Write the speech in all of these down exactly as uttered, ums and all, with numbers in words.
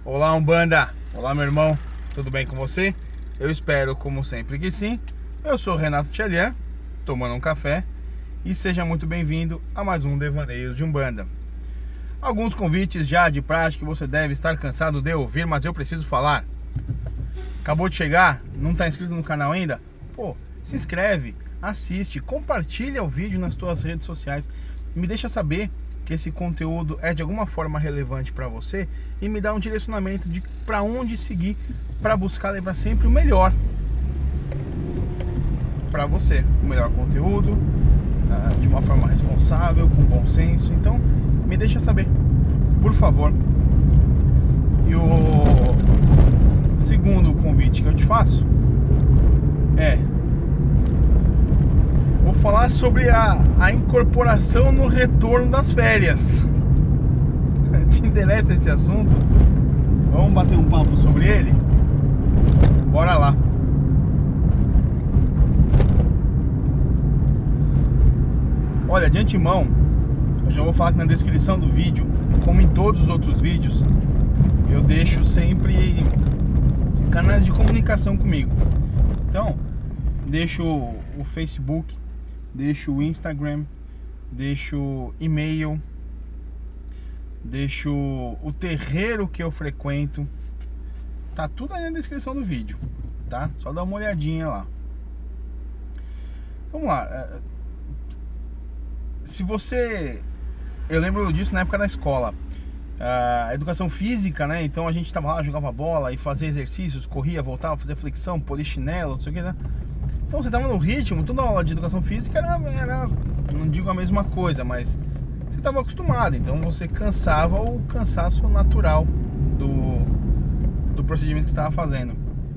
Olá, Umbanda! Olá, meu irmão, tudo bem com você? Eu espero, como sempre, que sim. Eu sou Renato Tchelian, tomando um café, e seja muito bem-vindo a mais um Devaneios de Umbanda. Alguns convites já de prática que você deve estar cansado de ouvir, mas eu preciso falar. Acabou de chegar? Não está inscrito no canal ainda? Pô, se inscreve, assiste, compartilha o vídeo nas tuas redes sociais, me deixa saber que esse conteúdo é de alguma forma relevante para você e me dá um direcionamento de para onde seguir para buscar levar sempre o melhor para você, o melhor conteúdo, uh, de uma forma responsável, com bom senso. Então, me deixa saber, por favor. E o segundo convite que eu te faço é: vou falar sobre a, a incorporação no retorno das férias. Te interessa esse assunto? Vamos bater um papo sobre ele? Bora lá. Olha, de antemão, eu já vou falar que na descrição do vídeo, como em todos os outros vídeos, eu deixo sempre canais de comunicação comigo. Então, deixo o Facebook, deixo o Instagram, deixo o e-mail, deixo o terreiro que eu frequento. Tá tudo aí na descrição do vídeo, tá? Só dá uma olhadinha lá. Vamos lá. Se você... Eu lembro disso na época da escola. A educação física, né? Então a gente tava lá, jogava bola e fazia exercícios, corria, voltava, fazia flexão, polichinelo, não sei o que, né? Então você tava no ritmo, toda aula de educação física era, era, não digo a mesma coisa, mas você tava acostumado, então você cansava o cansaço natural do, do procedimento que você estava fazendo.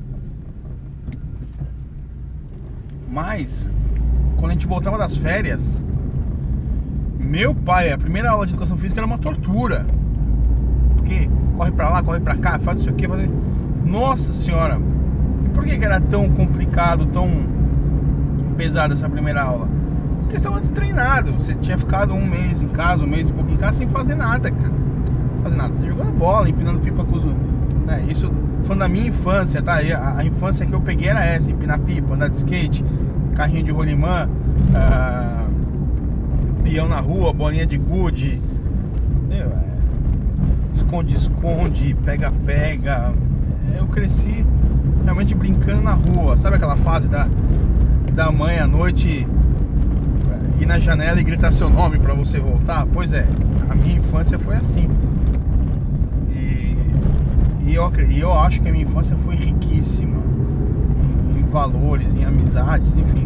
Mas, quando a gente voltava das férias, meu pai, a primeira aula de educação física era uma tortura. Porque corre pra lá, corre pra cá, faz isso aqui, faz... Nossa senhora! E por que que era tão complicado, tão pesado essa primeira aula? Porque você estava destreinado. Você tinha ficado um mês em casa, um mês e pouco em casa sem fazer nada, cara. Não fazer nada. Você jogando bola, empinando pipa com os... Né? Isso falando da minha infância, tá? A, a infância que eu peguei era essa: empinar pipa, andar de skate, carrinho de rolimã, uh, peão na rua, bolinha de gude, esconde-esconde, pega-pega. Eu cresci realmente brincando na rua. Sabe aquela fase da, da mãe à noite ir na janela e gritar seu nome pra você voltar? Pois é, a minha infância foi assim. E, e, eu, e eu acho que a minha infância foi riquíssima em, em valores, em amizades, enfim.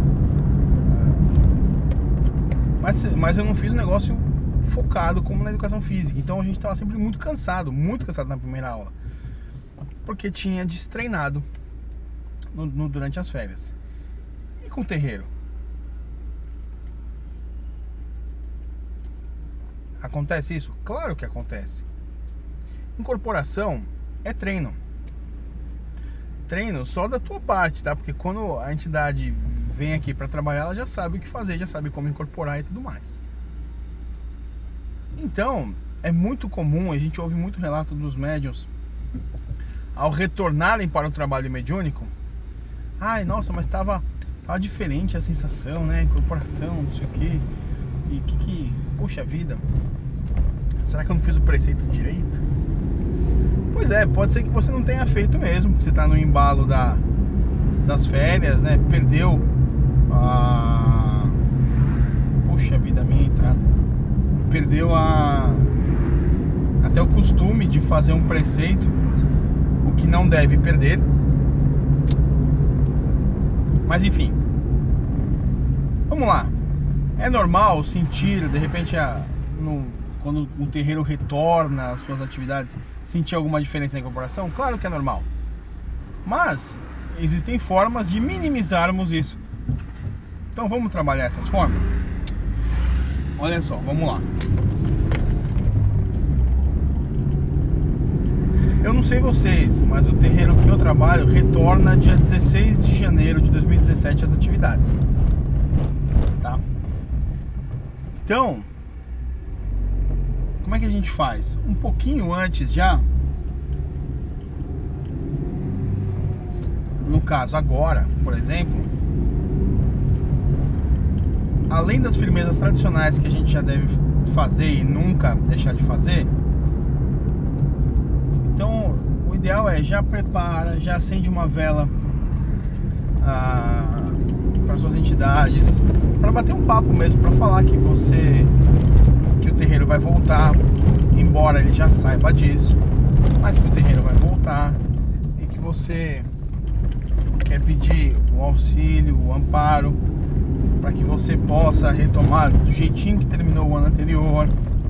Mas, mas eu não fiz um negócio focado como na educação física. Então a gente estava sempre muito cansado, muito cansado na primeira aula, porque tinha destreinado no, no, durante as férias. E com o terreiro? Acontece isso? Claro que acontece. Incorporação é treino. Treino só da tua parte, tá? Porque quando a entidade vem aqui para trabalhar, ela já sabe o que fazer, já sabe como incorporar e tudo mais. Então, é muito comum, a gente ouve muito relato dos médiuns ao retornarem para o trabalho mediúnico. Ai, nossa, mas estava tava diferente a sensação, né? Incorporação, não sei o quê. E que que... Poxa vida, será que eu não fiz o preceito direito? Pois é, pode ser que você não tenha feito mesmo, porque você está no embalo da, das férias, né? Perdeu a... Poxa vida, a minha entrada. Perdeu a... até o costume de fazer um preceito, o que não deve perder. Mas enfim, vamos lá. É normal sentir, de repente, a, no, quando o terreiro retorna às suas atividades, sentir alguma diferença na incorporação? Claro que é normal. Mas existem formas de minimizarmos isso. Então vamos trabalhar essas formas? Olha só, vamos lá. Eu não sei vocês, mas o terreiro que eu trabalho retorna dia dezesseis de janeiro de dois mil e dezessete às atividades. Tá? Então, como é que a gente faz? Um pouquinho antes já, no caso agora, por exemplo, além das firmezas tradicionais que a gente já deve fazer e nunca deixar de fazer, então o ideal é já prepara, já acende uma vela ah, para suas entidades, para bater um papo mesmo, para falar que você, que o terreiro vai voltar, embora ele já saiba disso, mas que o terreiro vai voltar e que você quer pedir o auxílio, o amparo, para que você possa retomar do jeitinho que terminou o ano anterior.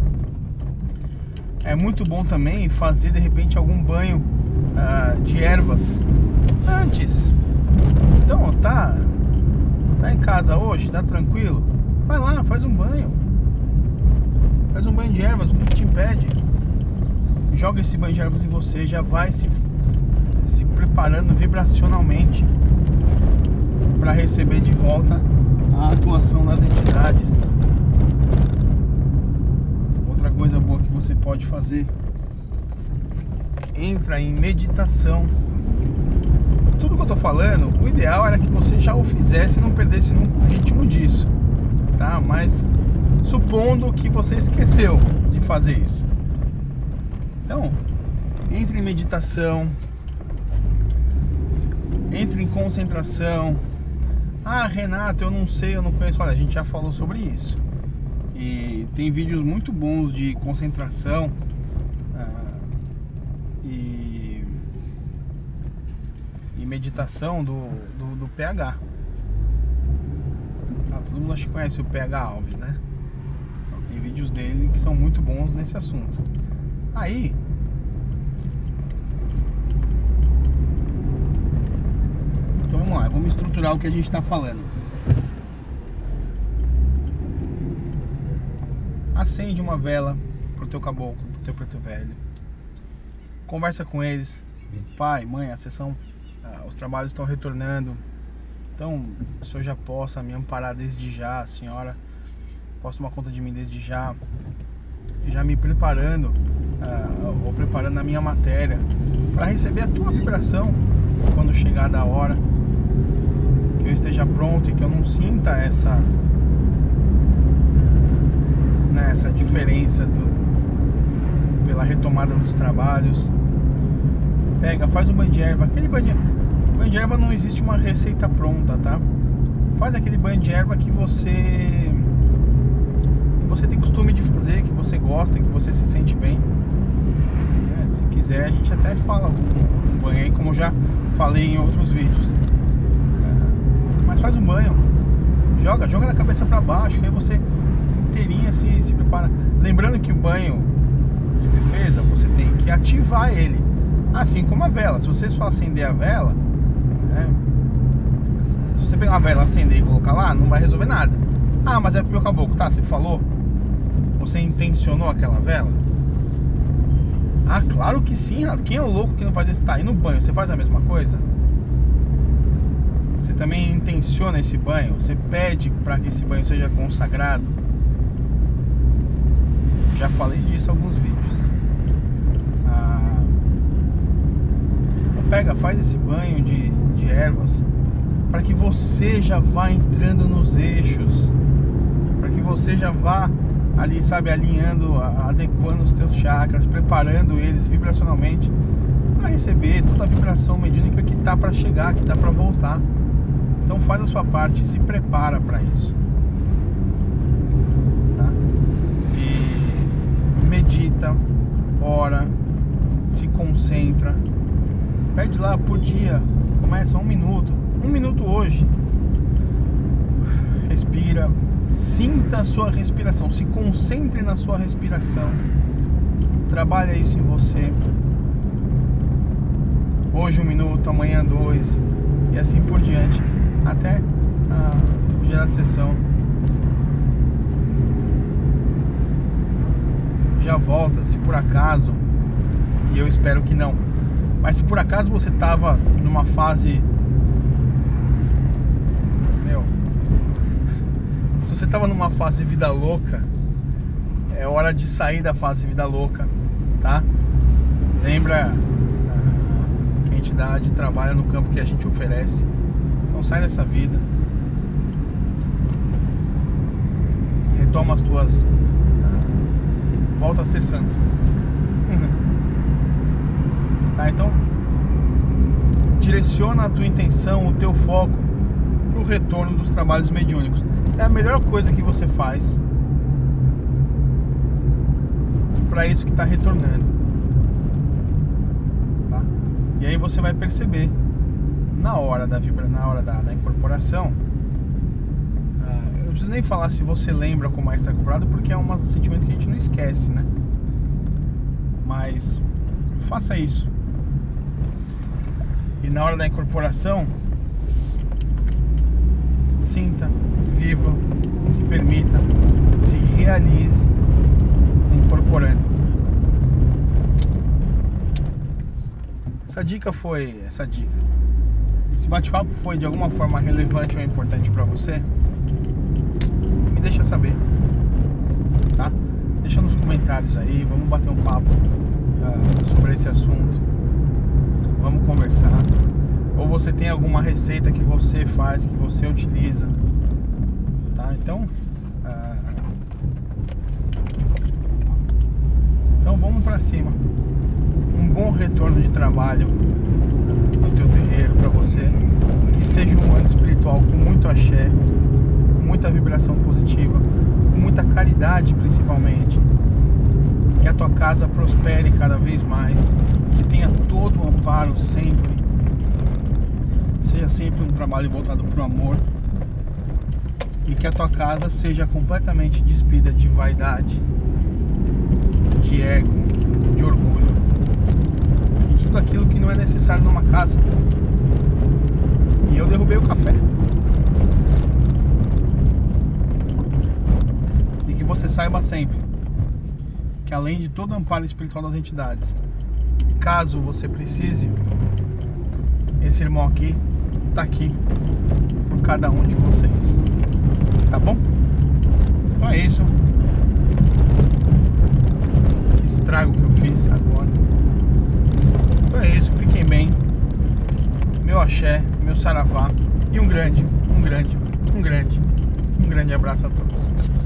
É muito bom também fazer de repente algum banho uh, de ervas antes. Então, tá, tá em casa hoje, tá tranquilo? Vai lá, faz um banho. Faz um banho de ervas, o que te impede? Joga esse banho de ervas em você, já vai se, se preparando vibracionalmente para receber de volta a atuação das entidades. Outra coisa boa que você pode fazer: entra em meditação. Tudo que eu tô falando, o ideal era que você já o fizesse e não perdesse nunca o ritmo disso, tá? Mas supondo que você esqueceu de fazer isso, então entre em meditação, entre em concentração. Ah, Renato, eu não sei, eu não conheço. Olha, a gente já falou sobre isso e tem vídeos muito bons de concentração ah, e, e meditação do, do, do P H. Ah, todo mundo acho que conhece o P H Alves, né? Então tem vídeos dele que são muito bons nesse assunto. Aí então vamos lá, vamos estruturar o que a gente está falando. Acende uma vela pro teu caboclo, pro teu preto velho. Conversa com eles. Pai, mãe, a sessão, ah, os trabalhos estão retornando. Então, o senhor já possa me amparar desde já, a senhora possa tomar conta de mim desde já. Já me preparando, ah, ou preparando a minha matéria para receber a tua vibração quando chegar da hora. Que eu esteja pronto e que eu não sinta essa né, essa diferença do, pela retomada dos trabalhos. Pega, faz um banho de erva. Aquele banho de, banho de erva não existe uma receita pronta, tá? Faz aquele banho de erva que você que você tem costume de fazer, que você gosta, que você se sente bem. É, se quiser a gente até fala um, um banho aí, como eu já falei em outros vídeos. Mas faz um banho, joga, joga da cabeça para baixo, que aí você inteirinha se, se prepara. Lembrando que o banho de defesa você tem que ativar ele, assim como a vela. Se você só acender a vela, né, se você pegar uma vela, acender e colocar lá, não vai resolver nada. Ah, mas é pro meu caboclo, tá? Você falou? Você intencionou aquela vela? Ah, claro que sim, Renato. Quem é o louco que não faz isso? Tá, aí no banho você faz a mesma coisa? Você também intenciona esse banho? Você pede para que esse banho seja consagrado? Já falei disso em alguns vídeos. Ah, pega, faz esse banho de, de ervas para que você já vá entrando nos eixos, para que você já vá ali, sabe, alinhando, adequando os teus chakras, preparando eles vibracionalmente para receber toda a vibração mediúnica que tá para chegar, que tá para voltar. Então faz a sua parte, se prepara para isso, tá? E medita, ora, se concentra, pede lá por dia, começa um minuto, um minuto hoje, respira, sinta a sua respiração, se concentre na sua respiração, trabalha isso em você, hoje um minuto, amanhã dois, e assim por diante, até ah, o dia da sessão. Já volta, se por acaso, e eu espero que não, mas se por acaso você tava numa fase, meu, se você tava numa fase vida louca, é hora de sair da fase vida louca, tá? Lembra, ah, quem entidade trabalha no campo que a gente oferece. Então sai dessa vida, retoma as tuas, ah, volta a ser santo. Uhum. Tá, então direciona a tua intenção, o teu foco para o retorno dos trabalhos mediúnicos. É a melhor coisa que você faz para isso que está retornando, tá? E aí você vai perceber na hora da vibra, na hora da, da incorporação. Ah, eu não preciso nem falar se você lembra como é estar incorporado, porque é um sentimento que a gente não esquece, né? Mas faça isso. E na hora da incorporação, sinta, viva, se permita, se realize incorporando. Essa dica foi, essa dica, esse bate-papo foi de alguma forma relevante ou importante para você? Me deixa saber, tá? Deixa nos comentários aí, vamos bater um papo uh, sobre esse assunto, vamos conversar. Ou você tem alguma receita que você faz, que você utiliza, tá? Então, uh, então vamos pra cima. Um bom retorno de trabalho uh, no teu terreiro pra você. Que seja um ano espiritual com muito axé, com muita vibração positiva, com muita caridade principalmente. Que a tua casa prospere cada vez mais, que tenha todo o amparo sempre. Seja sempre um trabalho voltado para o amor, e que a tua casa seja completamente despida de vaidade, de ego, de orgulho e de tudo aquilo que não é necessário numa casa. E eu derrubei o café. E que você saiba sempre que, além de todo o amparo espiritual das entidades, caso você precise, esse irmão aqui tá aqui por cada um de vocês, tá bom? Então é isso. Que estrago que eu fiz agora. Então é isso, fiquem bem. Meu axé, meu saravá e um grande, um grande, um grande, um grande abraço a todos.